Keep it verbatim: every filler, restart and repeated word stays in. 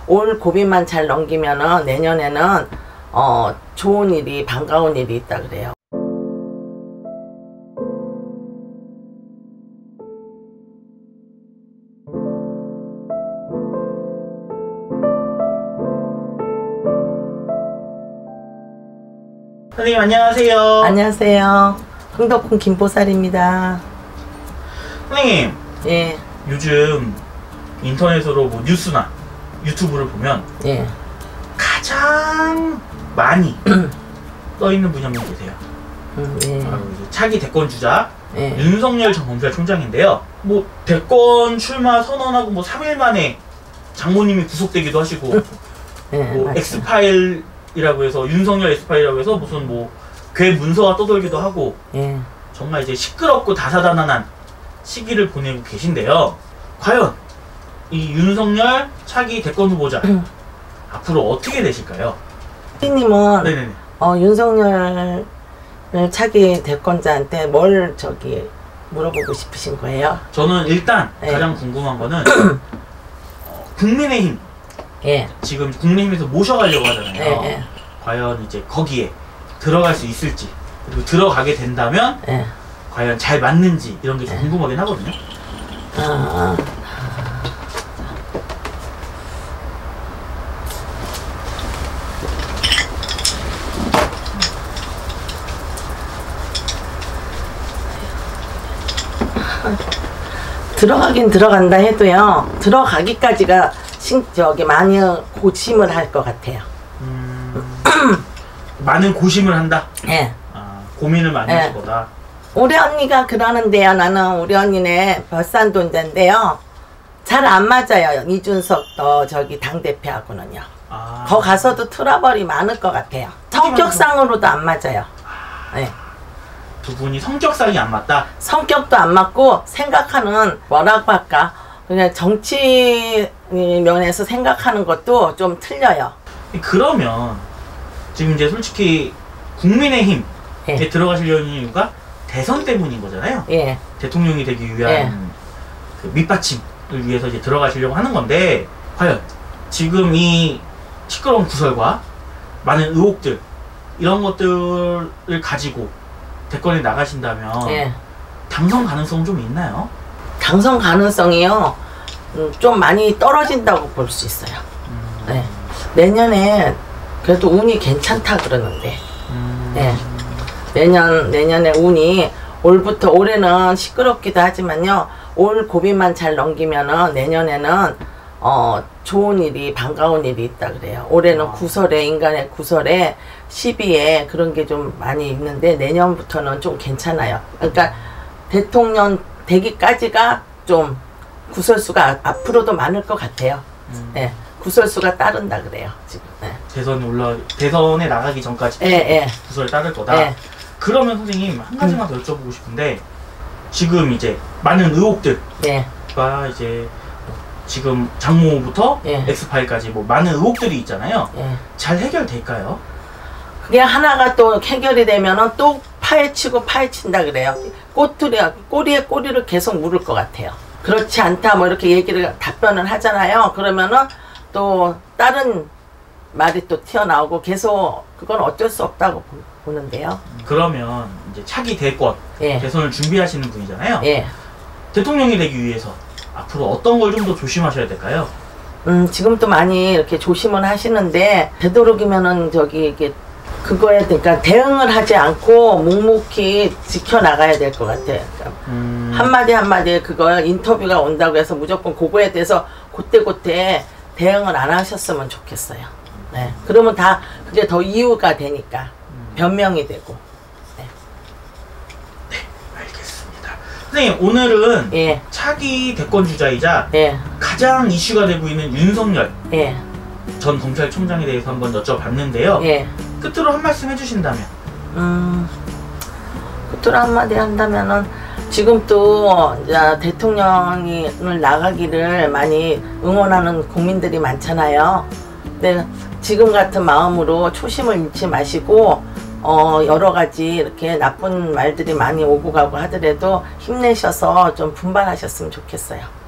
올 고비만 잘 넘기면은 내년에는 어 좋은 일이, 반가운 일이 있다 그래요. 선생님 안녕하세요. 안녕하세요. 흥덕군 김보살입니다. 선생님, 예. 요즘 인터넷으로 뭐 뉴스나 유튜브를 보면 예. 가장 많이 떠있는 분이 한 분 계세요. 음, 예. 바로 이제 차기 대권 주자 예. 윤석열 전 검찰총장인데요. 뭐 대권 출마 선언하고 뭐 삼 일 만에 장모님이 구속되기도 하시고 예, 뭐 맞죠. 엑스파일이라고 해서 윤석열 엑스파일이라고 해서 무슨 뭐 괴 문서가 떠돌기도 하고 예. 정말 이제 시끄럽고 다사다난한 시기를 보내고 계신데요. 과연 이 윤석열 차기 대권 후보자 앞으로 어떻게 되실까요? 피디님은 네네네. 어, 윤석열 차기 대권자한테 뭘 저기 물어보고 싶으신 거예요? 저는 일단 네. 가장 궁금한 거는 어, 국민의힘 예. 지금 국민의힘에서 모셔가려고 하잖아요. 예, 예. 과연 이제 거기에 들어갈 수 있을지, 그리고 들어가게 된다면 예. 과연 잘 맞는지 이런 게 좀 네. 궁금하긴 하거든요. 아, 들어가긴 들어간다 해도요, 들어가기까지가 신, 저기 많이 고심을 할 것 같아요. 음, 많은 고심을 한다. 예. 아, 고민을 많이 네. 하실 거다. 우리 언니가 그러는데요. 나는 우리 언니네 별산돈자인데요. 잘 안 맞아요. 이준석 어, 저기 당대표하고는요. 아, 거 가서도 트러블이 많을 것 같아요. 성격상으로도 안 맞아요. 네. 두 분이 성격상이 안 맞다. 성격도 안 맞고 생각하는 뭐라고 할까? 그냥 정치 면에서 생각하는 것도 좀 틀려요. 그러면 지금 이제 솔직히 국민의힘에 예. 들어가시려는 이유가 대선 때문인 거잖아요. 예. 대통령이 되기 위한 예. 그 밑받침을 위해서 이제 들어가시려고 하는 건데, 과연 지금 이 시끄러운 구설과 많은 의혹들, 이런 것들을 가지고 대권에 나가신다면 예. 당선 가능성은 좀 있나요? 당선 가능성이요. 음, 좀 많이 떨어진다고 볼 수 있어요. 음, 네. 내년에 그래도 운이 괜찮다 그러는데. 음, 네. 내년, 내년에 운이 올부터, 올해는 시끄럽기도 하지만요. 올 고비만 잘 넘기면은 내년에는 어, 좋은 일이, 반가운 일이 있다 그래요. 올해는 아. 구설에, 인간의 구설에, 시비에 그런 게 좀 많이 있는데 내년부터는 좀 괜찮아요. 그러니까 대통령 되기까지가 좀 구설수가 앞으로도 많을 것 같아요. 음. 네. 구설수가 따른다 그래요, 지금. 네. 대선에 올라 대선에 나가기 전까지 예, 예. 구설을 따를 거다. 예. 그러면 선생님 한 가지만 음. 더 여쭤보고 싶은데, 지금 이제 많은 의혹들과 예. 이제 지금 장모부터 예. 엑스파일까지 뭐 많은 의혹들이 있잖아요. 예. 잘 해결될까요? 그게 하나가 또 해결이 되면은 또 파헤치고 파헤친다 그래요. 꼬투리, 꼬리에 꼬리를 계속 물을 것 같아요. 그렇지 않다 뭐 이렇게 얘기를, 답변을 하잖아요. 그러면은 또 다른 말이 또 튀어나오고 계속, 그건 어쩔 수 없다고 보, 보는데요. 그러면 이제 차기 대권 예. 대선을 준비하시는 분이잖아요. 예. 대통령이 되기 위해서 앞으로 어떤 걸 좀 더 조심하셔야 될까요? 음, 지금도 많이 이렇게 조심을 하시는데, 되도록이면은 저기 이게 그거에 그러니까 대응을 하지 않고 묵묵히 지켜나가야 될 것 같아요. 그러니까 음, 한마디 한마디 그거 인터뷰가 온다고 해서 무조건 그거에 대해서 그때그때 대응을 안 하셨으면 좋겠어요. 네. 그러면 다 그게 더 이유가 되니까 변명이 되고. 네. 알겠습니다. 선생님, 오늘은 예. 차기 대권 주자이자 예. 가장 이슈가 되고 있는 윤석열 예. 전 검찰총장에 대해서 한번 여쭤봤는데요. 예. 끝으로 한 말씀 해주신다면? 음, 끝으로 한마디 한다면은, 지금 또 이제 대통령을 나가기를 많이 응원하는 국민들이 많잖아요. 근데 지금 같은 마음으로 초심을 잃지 마시고, 어, 여러 가지 이렇게 나쁜 말들이 많이 오고 가고 하더라도 힘내셔서 좀 분발하셨으면 좋겠어요.